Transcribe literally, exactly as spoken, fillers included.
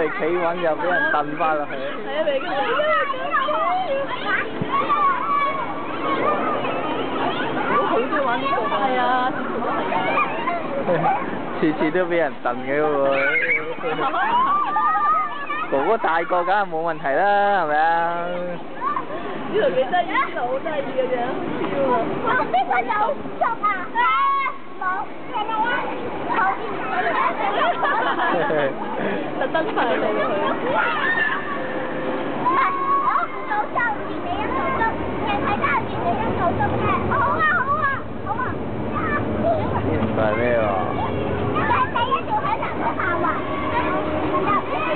企穩就俾人蹬翻落去。 係啊，未嘅。我好中意玩呢個。係啊， 次次都俾人蹬嘅喎。哥哥大個梗係冇問題啦，係咪啊？ 呢度幾得意，呢度好得意嘅啫，超啊！ 我邊個有捉啊？冇，後邊特登快到佢。 唔係，我老豆見你一個鐘，人睇家見你一個鐘嘅。好啊，好啊，好啊。 唔係咩喎？ 第一條喺南邊下環。